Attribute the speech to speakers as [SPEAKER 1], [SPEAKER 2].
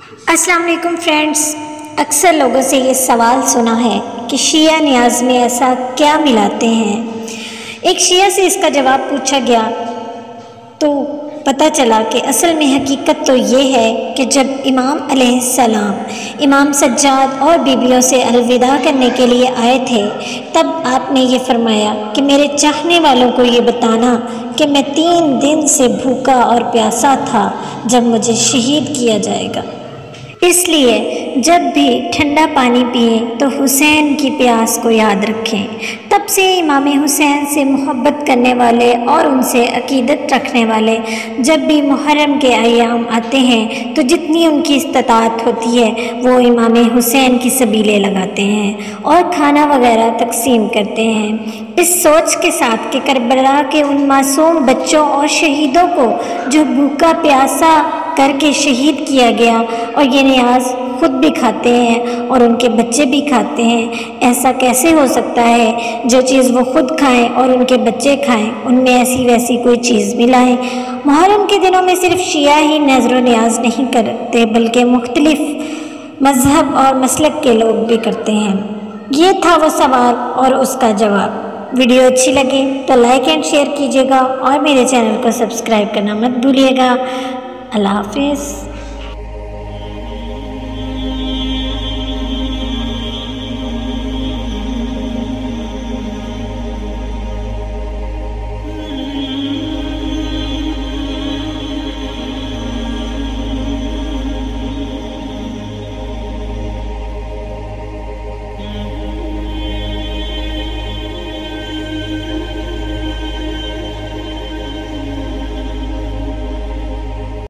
[SPEAKER 1] अस्सलाम वालेकुम फ्रेंड्स। अक्सर लोगों से ये सवाल सुना है कि शिया नियाज़ में ऐसा क्या मिलाते हैं। एक शिया से इसका जवाब पूछा गया तो पता चला कि असल में हकीकत तो ये है कि जब इमाम अलैहिस्सलाम इमाम सज्जाद और बीबियों से अलविदा करने के लिए आए थे, तब आपने ये फरमाया कि मेरे चाहने वालों को ये बताना कि मैं 3 दिन से भूखा और प्यासा था जब मुझे शहीद किया जाएगा। इसलिए जब भी ठंडा पानी पिएं तो हुसैन की प्यास को याद रखें। तब से इमाम हुसैन से मोहब्बत करने वाले और उनसे अकीदत रखने वाले जब भी मुहर्रम के अय्याम आते हैं तो जितनी उनकी इस्तात होती है वो इमाम हुसैन की सबीलें लगाते हैं और खाना वगैरह तकसीम करते हैं, इस सोच के साथ कि करबला के उन मासूम बच्चों और शहीदों को जो भूखा प्यासा करके शहीद किया गया, और ये नियाज़ खुद भी खाते हैं और उनके बच्चे भी खाते हैं। ऐसा कैसे हो सकता है जो चीज़ वो खुद खाएं और उनके बच्चे खाएं, उनमें ऐसी वैसी कोई चीज़ मिलाएं। मुहर्रम के दिनों में सिर्फ शिया ही नज़र नियाज़ नहीं करते बल्कि मुख्तलिफ मज़हब और मसलक के लोग भी करते हैं। ये था वो सवाल और उसका जवाब। वीडियो अच्छी लगे तो लाइक एंड शेयर कीजिएगा और मेरे चैनल को सब्सक्राइब करना मत भूलिएगा। अल्लाह हाफिज़।